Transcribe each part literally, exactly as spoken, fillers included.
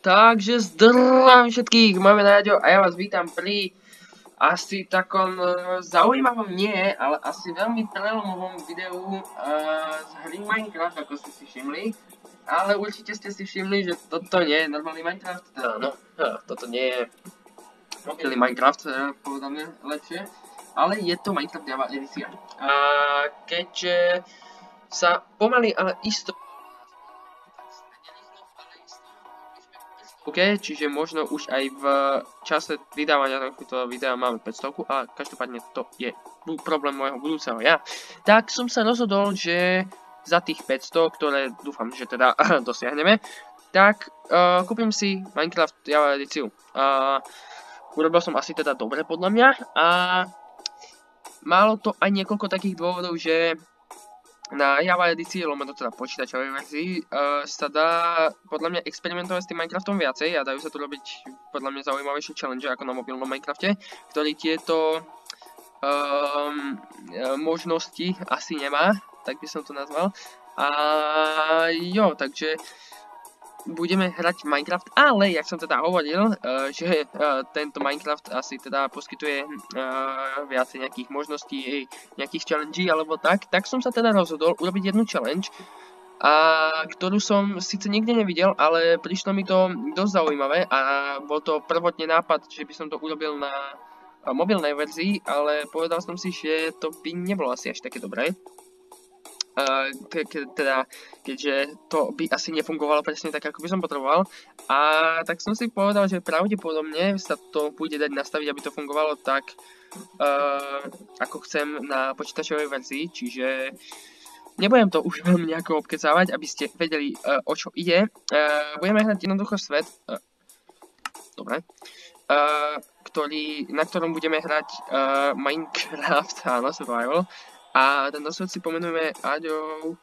Takže zdravím všetkých, máme Náďo a ja vás vítam pri asi takom zaujímavom nie, ale asi veľmi prelomovom videu uh, z hry Minecraft, ako ste si všimli. Ale určite ste si všimli, že toto nie je normálny Minecraft, teda no, toto nie je mobilný Minecraft, povedané lepšie, ale je to Minecraft Java edícia. A keďže sa pomaly, ale isto OK, čiže možno už aj v čase vydávania tohto videa máme päťsto, ale každopádne to je problém môjho budúceho ja. Tak som sa rozhodol, že za tých päťsto, ktoré dúfam, že teda dosiahneme, tak uh, kúpim si Minecraft Java edíciu. Uh, urobil som asi teda dobre podľa mňa a malo to aj niekoľko takých dôvodov, že na Java edícii, lomeno teda počítačovej verzii, uh, sa dá podľa mňa experimentovať s tým Minecraftom viacej a dajú sa tu robiť podľa mňa zaujímavejšie challenge ako na mobilnom Minecrafte, ktorý tieto um, možnosti asi nemá, tak by som to nazval. A jo, takže budeme hrať Minecraft, ale jak som teda hovoril, uh, že uh, tento Minecraft asi teda poskytuje uh, viacej nejakých možností, nejakých challenge alebo tak, tak som sa teda rozhodol urobiť jednu challenge, a ktorú som síce nikde nevidel, ale prišlo mi to dosť zaujímavé a bol to prvotne nápad, že by som to urobil na uh, mobilnej verzii, ale povedal som si, že to by nebolo asi až také dobré. Uh, ke, ke, teda, keďže to by asi nefungovalo presne tak, ako by som potreboval. A tak som si povedal, že pravdepodobne sa to bude dať nastaviť, aby to fungovalo tak, uh, ako chcem na počítačovej verzii. Čiže nebudem to už veľmi nejako obkecávať, aby ste vedeli, uh, o čo ide. Uh, budeme hrať jednoducho svet. Uh, dobre. Uh, ktorý, na ktorom budeme hrať uh, Minecraft, áno, survival. A tento svet si pomenujeme Aďov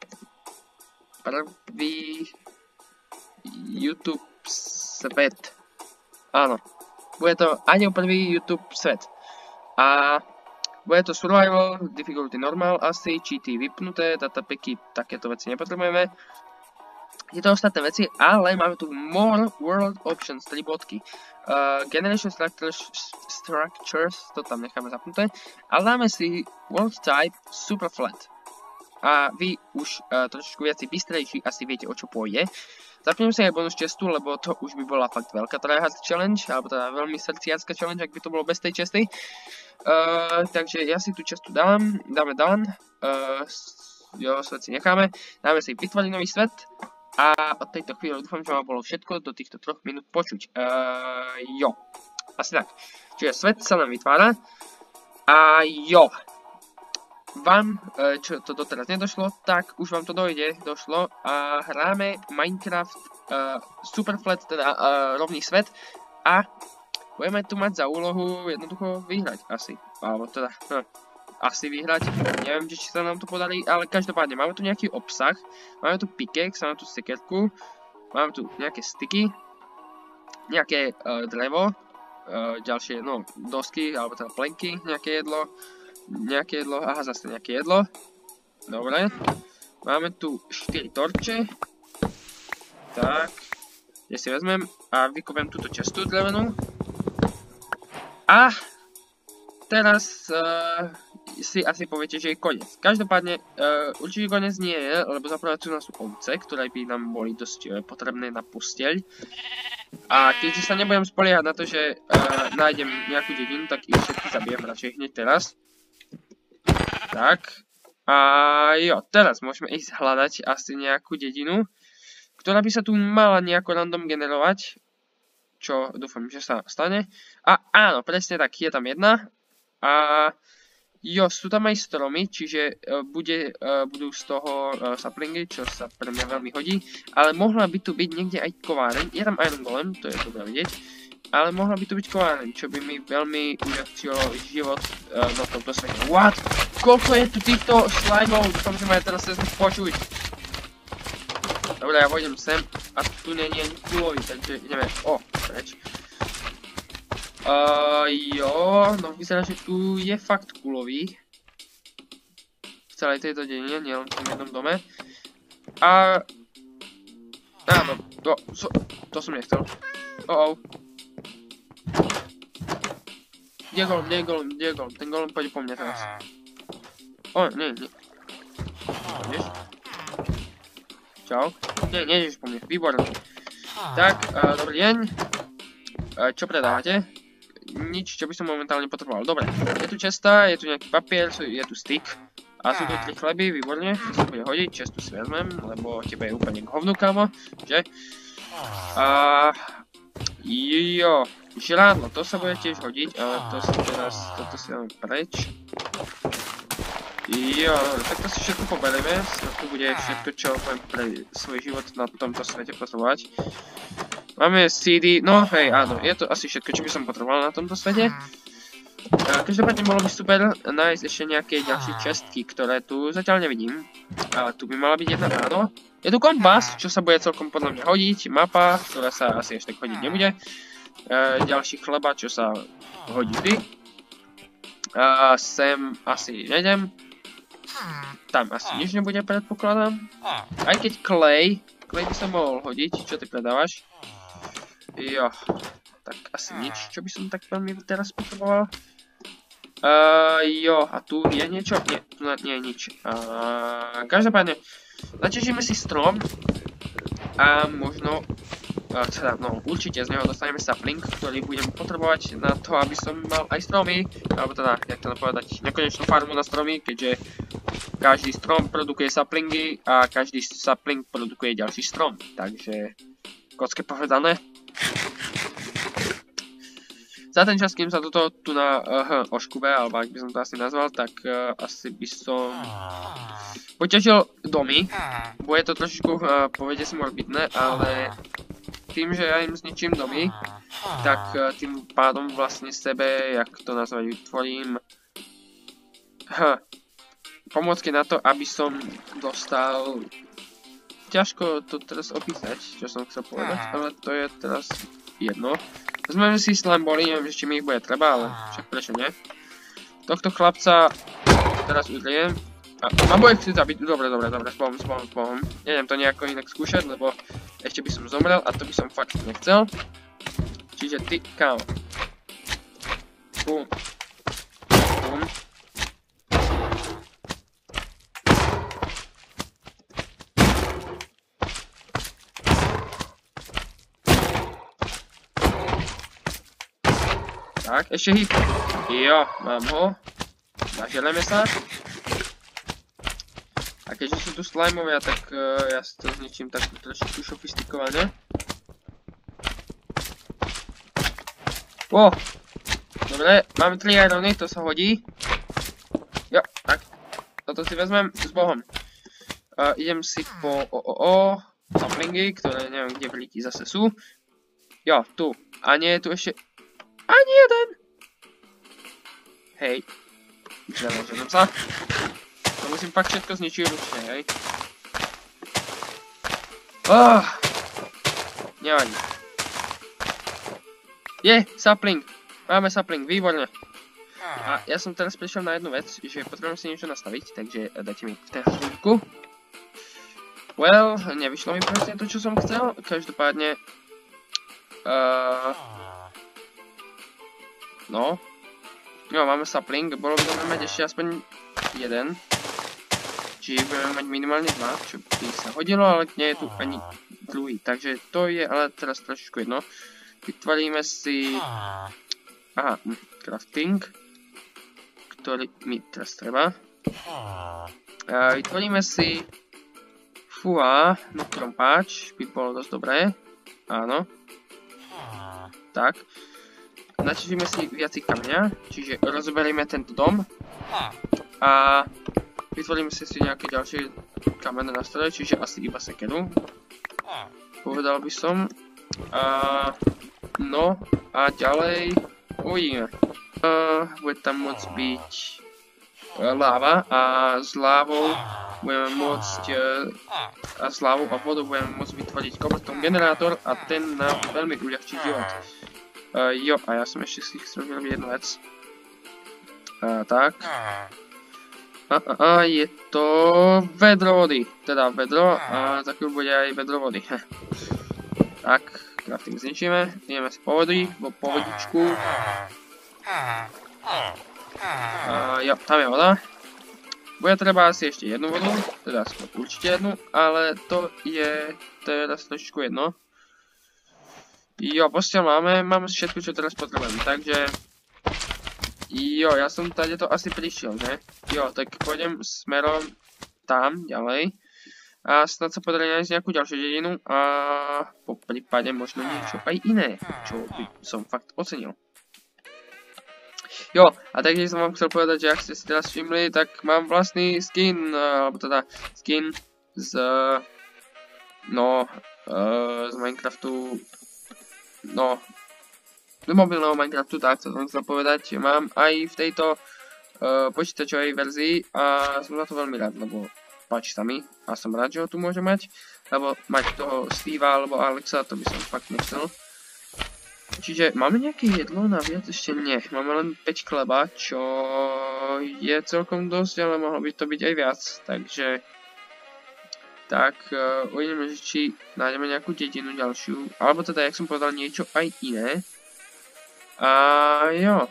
prvý YouTube svet. Áno, bude to Aďov prvý YouTube svet. A bude to survival, difficulty normal asi, cheaty vypnuté, datapacky, takéto veci nepotrebujeme. Je to ostatné veci, ale máme tu more world options, tri bodky. Uh, generation structures, structures, to tam necháme zapnuté. Ale dáme si world type super flat. A vy už uh, trošičku viac bystrejší asi viete, o čo pôjde. Zapnem si aj bonus čestu, lebo to už by bola fakt veľká tryhard challenge, alebo teda veľmi srdciarska challenge, ak by to bolo bez tej česty. Uh, takže ja si tú čestu dám, dáme done. Uh, jo, svet si necháme. Dáme si vytvoriť nový svet. A od tejto chvíle dúfam, že vám bolo všetko do týchto troch minút počuť. Uh, jo, asi tak. Čiže svet sa nám vytvára. A jo, vám, uh, čo to doteraz nedošlo, tak už vám to dojde, došlo. A hráme Minecraft uh, Superflat, teda uh, rovný svet. A budeme tu mať za úlohu jednoducho vyhrať asi. Alebo teda... Hm. Asi vyhrať, neviem, či sa nám to podarí, ale každopádne máme tu nejaký obsah, máme tu pickaxe, máme tu sekerku, máme tu nejaké styky, nejaké uh, drevo, uh, ďalšie, no, dosky, alebo teda plenky, nejaké jedlo, nejaké jedlo, aha, zase nejaké jedlo, dobre, máme tu štyri torče, tak, ja si vezmem a vykopem túto častu drevenú, a teraz, uh, si asi poviete, že je koniec. Každopádne, uh, určite koniec nie je, lebo zaprvé tu nás sú ovce, ktoré by nám boli dosť uh, potrebné na posteľ. A keďže sa nebudem spoliehať na to, že uh, nájdem nejakú dedinu, tak ich všetky zabijem radšej hneď teraz. Tak. A jo, teraz môžeme ísť hľadať asi nejakú dedinu, ktorá by sa tu mala nejako random generovať. Čo dúfam, že sa stane. A áno, presne tak, je tam jedna. A jo, sú tam aj stromy, čiže uh, bude, uh, budú z toho uh, saplingy, čo sa pre mňa veľmi hodí. Ale mohla by tu byť niekde aj kováreň. Je tam iron golem, to je dobré vidieť. Ale mohla by tu byť kováreň, čo by mi veľmi uľahčilo život uh, na tomto svete. What? Koľko je tu týchto slimeov? Dúfam, že ma ja teraz chcem počuť. Dobre, ja vojdem sem a tu nie je ani kulový, takže ideme. O, preč. Uh, jo, no vyzerá, že tu je fakt kulový. V celej tejto dedine, nielen v tom jednom dome. A Áno, to, to, to som nechcel. Oh, oh. Kde je golem, kde je golem, kde je golem? Ten golem pôjde po mne teraz. O, nie, nie. Ideš? Čau. Nie, nejdeš po mne, výborné. Tak, uh, dobrý deň. Uh, čo predávate? Nič, čo by som momentálne potreboval. Dobre, je tu česta, je tu nejaký papier, je tu stick. A sú tu tri chleby, výborne, to sa bude hodiť, čestu si vezmem, lebo tebe je úplne k hovnu, kámo, že? A... Jo, žrádlo, to sa bude tiež hodiť, ale to si teraz, toto si dáme preč. Jo, tak to si všetko poberieme, to bude všetko, čo budem pre svoj život na tomto svete potrebovať. Máme cé dé, no hej, áno, je to asi všetko, čo by som potreboval na tomto svete. Každopádne bolo by super nájsť ešte nejaké ďalšie čestky, ktoré tu zatiaľ nevidím. Ale tu by mala byť jedna, áno. Je tu kompas, čo sa bude celkom podľa mňa hodiť. Mapa, ktorá sa asi ešte tak hodiť nebude. E, ďalší chleba, čo sa hodí vždy. E, sem asi nejdem. Tam asi nič nebude, predpokladám. Aj keď klej, klej by som mohol hodiť. Čo ty predávaš? Jo. Tak asi nič, čo by som tak veľmi teraz potreboval. Uh, jo, a tu je niečo? Nie, tu nie je nič. Uh, každopádne, načižíme si strom a možno, uh, teda, no, určite z neho dostaneme sapling, ktorý budem potrebovať na to, aby som mal aj stromy, alebo teda, jak to povedať, nekonečnú farmu na stromy, keďže každý strom produkuje saplingy a každý sapling produkuje ďalší strom, takže, kocky povedané. Za ten čas, kým sa toto tu na uh, oškube, alebo ak by som to asi nazval, tak uh, asi by som poťažil domy. Bude to trošičku, uh, povede si morbidné, ale tým, že ja im zničím domy, tak uh, tým pádom vlastne sebe, jak to nazvať, vytvorím uh, pomôcky na to, aby som dostal... Ťažko to teraz opísať, čo som chcel povedať, ale to je teraz jedno. Vezmeme si slamboli, neviem, či mi ich bude treba, ale však prečo nie. Tohto chlapca teraz udriem. A, a bude chci zabiť, dobre, dobre, dobre, spom, spom, spom. Neviem to nejako inak skúšať, lebo ešte by som zomrel a to by som fakt nechcel. Čiže ty, kámo. Bum. Bum. Tak, ešte hit. Jo, mám ho. Zaželeme sa. A keďže sú tu slimovia, tak uh, ja si to zničím tak trošičku sofistikovane. Wow. Dobre, máme tri irony, to sa hodí. Jo, tak. Toto si vezmem s Bohom. Uh, idem si po o o o saplingy, ktoré neviem kde vlíky zase sú. Jo, tu. A nie je tu ešte... Ani jeden! Hej. Nemožem sa. To musím fakt všetko zničiť ručne, hej. Oh, nevadí. Je, sapling. Máme sapling, výborne. A ja som teraz prišiel na jednu vec, že potrebujem si niečo nastaviť, takže dajte mi teraz chvíľku. Well, nevyšlo mi presne to, čo som chcel. Každopádne... Uh, No. Jo, máme sapling, bolo by dobre mať ešte aspoň jeden. Čiže budeme mať minimálne dva, čo by sa hodilo, ale nie je tu ani druhý. Takže to je ale teraz trošičku jedno. Vytvoríme si... Aha, crafting. Ktorý mi teraz treba. A vytvoríme si... Fúha, no krompáč by bolo dosť dobré. Áno. Tak. Načižíme si viaci kameňa, čiže rozoberieme tento dom a vytvoríme si si nejaké ďalšie kamenné nástroje, čiže asi iba sekeru. Povedal by som. A, no a ďalej uvidíme. Bude tam môcť byť láva a s lávou budeme môcť a s lávou a vodou budeme môcť vytvoriť cobblestone generátor a ten nám veľmi uľahčí život. Uh, jo, a ja som ešte si chcel vyrobiť jednu vec. Uh, tak. A, a, a je to vedro vody. Teda vedro a za chvíľu bude aj vedro vody. Tak, crafting zničíme. Ideme si po vody, po vodičku. A, jo, tam je voda. Bude treba asi ešte jednu vodu, teda určite jednu, ale to je teraz trošičku jedno. Jo, posteľ máme, máme všetko, čo teraz potrebujem, takže... Jo, ja som tady to asi prišiel, že? Jo, tak pôjdem smerom tam, ďalej. A snad sa podarí nájsť nejakú ďalšiu dedinu a po prípade možno niečo aj iné, čo by som fakt ocenil. Jo, a takže som vám chcel povedať, že ak ste si teraz všimli, tak mám vlastný skin, alebo teda skin z, no, z Minecraftu, no, z mobilného Minecraftu, tak to som chcel povedať, mám aj v tejto počítačovej verzii a som za to veľmi rád, lebo páči sa mi a som rád, že ho tu môžem mať, lebo mať toho Steva alebo Alexa, to by som fakt nechcel. Čiže máme nejaké jedlo na viac? Ešte nie. Máme len päť chleba, čo je celkom dosť, ale mohlo by to byť aj viac. Takže... Tak, uh, uvidíme, či nájdeme nejakú dedinu ďalšiu. Alebo teda, jak som povedal, niečo aj iné. A jo.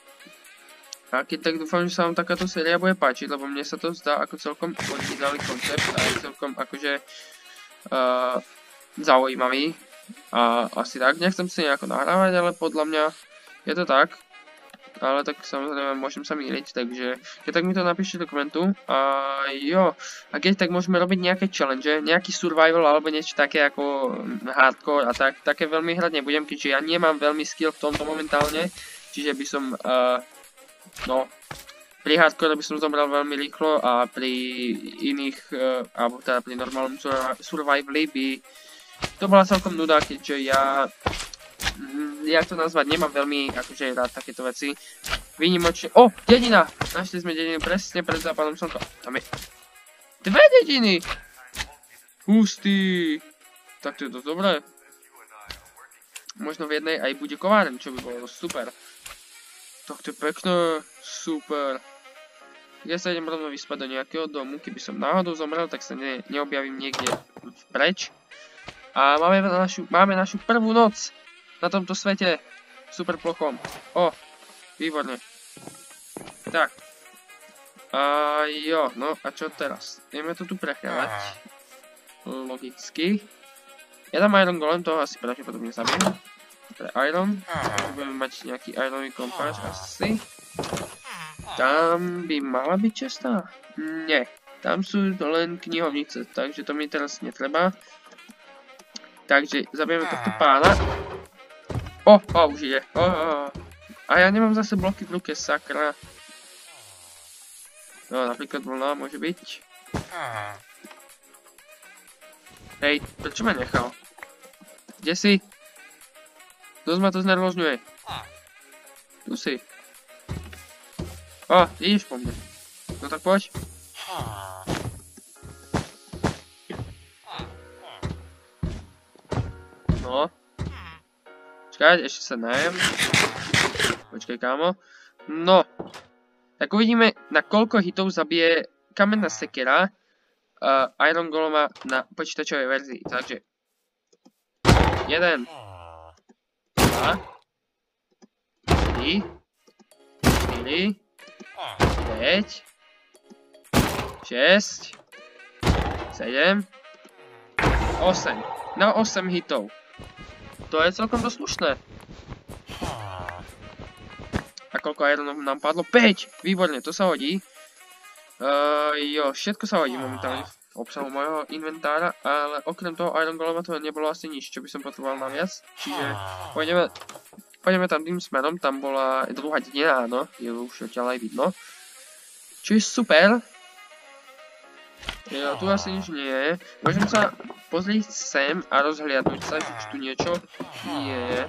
A keď tak dúfam, že sa vám takáto séria bude páčiť, lebo mne sa to zdá ako celkom originálny koncept a je celkom akože uh, zaujímavý. A asi tak, nechcem si nejako nahrávať, ale podľa mňa je to tak. Ale tak samozrejme môžem sa míliť, takže keď tak mi to napíšte do komentu. A jo, a keď tak môžeme robiť nejaké challenge, nejaký survival alebo niečo také ako hardcore a tak, také veľmi hrať nebudem, keďže ja nemám veľmi skill v tomto momentálne. Čiže by som, uh, no, pri hardcore by som zomrel veľmi rýchlo a pri iných, uh, alebo teda pri normálnom survivali by to bola celkom nuda, keďže ja, jak to nazvať, nemám veľmi akože rád takéto veci. Výnimočne, o, dedina! Našli sme dedinu presne pred západom slnka. Tam je dve dediny! Hustý! Tak to je dosť dobré. Možno v jednej aj bude kováren, čo by bolo super. Tak to je pekné, super. Ja sa idem rovno vyspať do nejakého domu, keby som náhodou zomrel, tak sa ne, neobjavím niekde preč. A máme našu, máme našu prvú noc na tomto svete. Super plochom. O, výborne. Tak. A jo, no a čo teraz? Ideme to tu prechádzať. Logicky. Ja dám Iron Golem, toho asi pravdepodobne zabijem. Pre Iron. Budeme mať nejaký Ironový kompás asi. Tam by mala byť čestá? Nie. Tam sú len knihovnice, takže to mi teraz netreba. Takže zabijeme tohto pána. O, o, už ide. O, o. A ja nemám zase bloky v ruke, sakra. No, napríklad vlna môže byť. Hej, prečo ma nechal? Kde si? Dosť ma to znervozňuje. Tu si. O, ideš po mne. No tak poď. No. Počkaj, ešte sa najem. Počkaj, kámo. No. Tak uvidíme, na koľko hitov zabije kamenná sekera uh, Iron Golema na počítačovej verzii. Takže. jeden. dva. tri. štyri. päť. šesť. sedem. osem. Na osem hitov. To je celkom dosť slušné. A koľko ironov nám padlo? päť! Výborne, to sa hodí. Uh, jo, všetko sa hodí momentálne v obsahu mojho inventára, ale okrem toho Iron Golema to nebolo asi nič, čo by som potreboval naviac. Čiže pôjdeme, pôjdeme tam tým smerom, tam bola druhá dedina, áno, je už ďalej vidno. Čo je super. Jo, tu asi nič nie je. Môžem sa pozrieť sem a rozhliadnúť sa, či tu niečo je.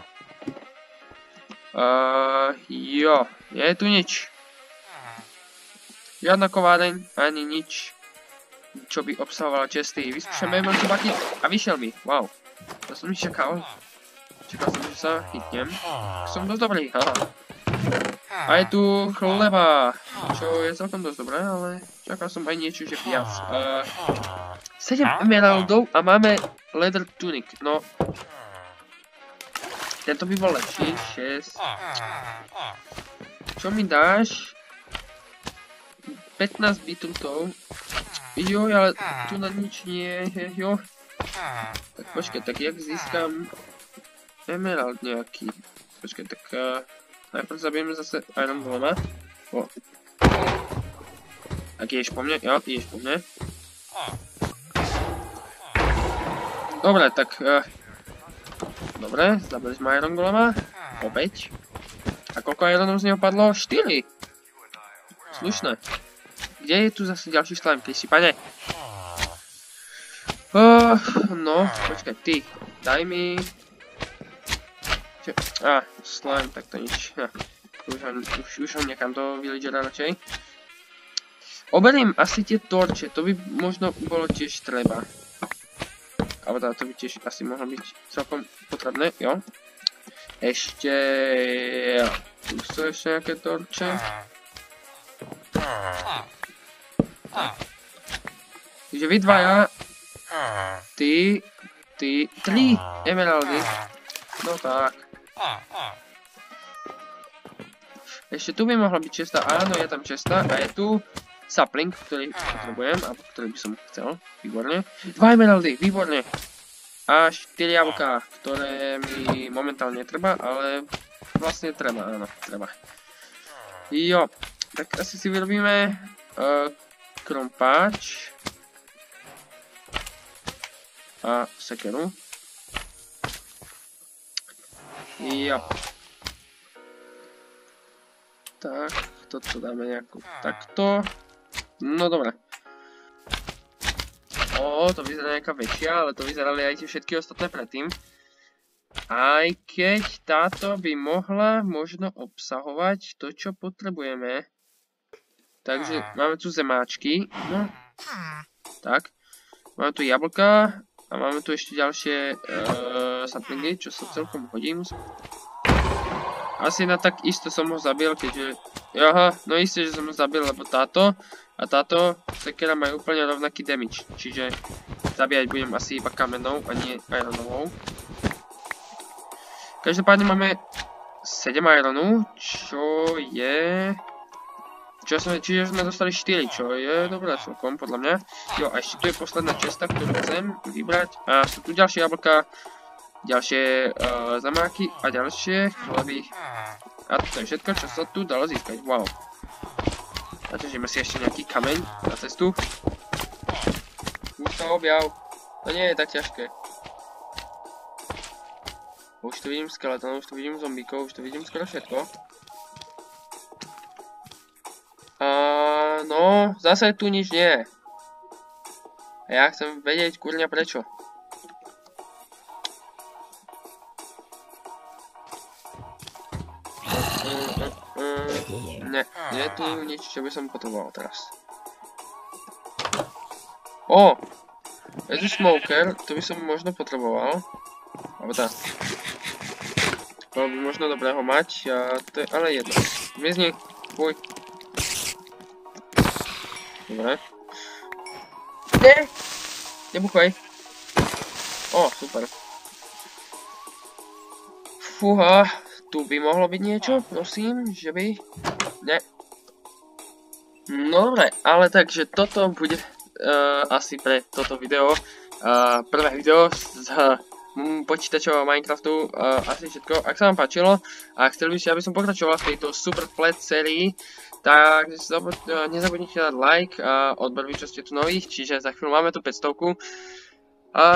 Uh, jo, je tu nič. Žiadna kováreň, ani nič, čo by obsahovala česty. Vyskúšame veľký baky a vyšiel mi. Wow, to som nečakal. Čakal som, že sa chytnem. Som dosť dobrý, haha. A je tu chleba, čo je celkom dosť dobré, ale čakal som aj niečo, že viac. Uh, sedem emeraldov a máme leather tunic, no. Tento by bol lepší, šesť. Čo mi dáš? pätnásť bitrutov. Jo, ale tu na nič nie je, jo. Tak počkaj, tak jak získam emerald nejaký? Počkaj, tak uh, najprv zabijeme zase Iron Golema. O. Tak ideš po mne? Jo, ideš po mne. Dobre, tak... Uh, dobre, zabili sme Iron Golema. Opäť. A koľko Ironov z neho padlo? štyri. Slušné. Kde je tu zase ďalší slime, keď si, pane? Uh, no, počkaj, ty. Daj mi... Čo? Á, ah, slime, tak to nič. Ja. Už, ho, už, už ho nechám do villagera radšej. Oberiem asi tie torče, to by možno bolo tiež treba. Ale teda to by tiež asi mohlo byť celkom potrebné, jo. Ešte... Tu sú ešte nejaké torče. Takže vy dvaja, ty, ty, tri emeraldy, no tak. Ešte tu by mohla byť česta, áno, je tam česta a je tu sapling, ktorý potrebujem, a ktorý by som chcel, výborne. Dva emeraldy, výborne. A štyri jablká, ktoré mi momentálne netreba, ale vlastne treba, áno, treba. Jo, tak asi si vyrobíme uh, krompáč a sekeru. Jo. Tak, toto dáme nejako takto. No dobre. O, to vyzerá nejaká väčšia, ale to vyzerali aj tie všetky ostatné predtým. Aj keď táto by mohla možno obsahovať to, čo potrebujeme. Takže máme tu zemáčky. No. Tak. Máme tu jablka. A máme tu ešte ďalšie uh, saplingy, čo sa celkom hodí. Asi na tak isto som ho zabil, keďže... Aha, no isté, že som ho zabil, lebo táto a táto sekera majú úplne rovnaký damage. Čiže zabíjať budem asi iba kamennou a nie ironovou. Každopádne máme sedem ironu, čo je... Čo sme, čiže sme dostali štyri, čo je dobré celkom, podľa mňa. Jo, a ešte tu je posledná česta, ktorú chcem vybrať. A sú tu ďalšie jablka, ďalšie uh, zamáky a ďalšie chleby. A to je všetko, čo sa tu dalo získať. Wow. Naťažíme si ešte nejaký kameň na cestu. Už to objav. To nie je tak ťažké. Už tu vidím skeleton, už tu vidím zombíkov, už tu vidím skoro všetko. A no, zase tu nič nie je. A ja chcem vedieť, kurňa, prečo. Ne, nie je tu nič, čo by som potreboval teraz. O! Je tu smoker, to by som možno potreboval. Alebo tak. Bolo by možno dobré ho mať, a to je ale jedno. Zmizni, fuj. Dobre. Nie! Nebuchaj. O, super. Fúha, tu by mohlo byť niečo, prosím, že by... Ne. No dobre, ale takže toto bude uh, asi pre toto video. Uh, prvé video z uh, počítačového Minecraftu, uh, asi všetko. Ak sa vám páčilo a chceli by ste, aby som pokračoval v tejto super flat sérii, tak nezabudnite dať like a odberviť, čo ste tu nových, čiže za chvíľu máme tu päťstovku. A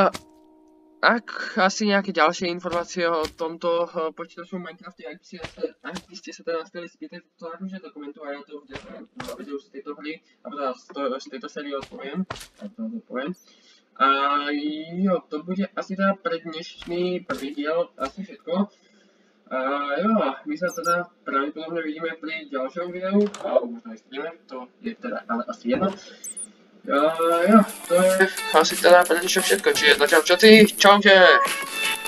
ak asi nejaké ďalšie informácie o tomto počítačovom Minecrafte, ak by ste, ak by ste sa teda chceli spýtať, to môžete dokumentovať, ja to v videu z tejto hry, alebo teda z tejto série odpoviem. Tak to odpoviem. A jo, to bude asi teda pre dnešný prvý diel asi všetko. A jo, my sa teda pravdepodobne vidíme pri ďalšom videu, alebo možno aj streame, to je teda ale asi jedno. A jo, to je asi teda pre dnešok všetko, čiže zatiaľ čo ty, čaute!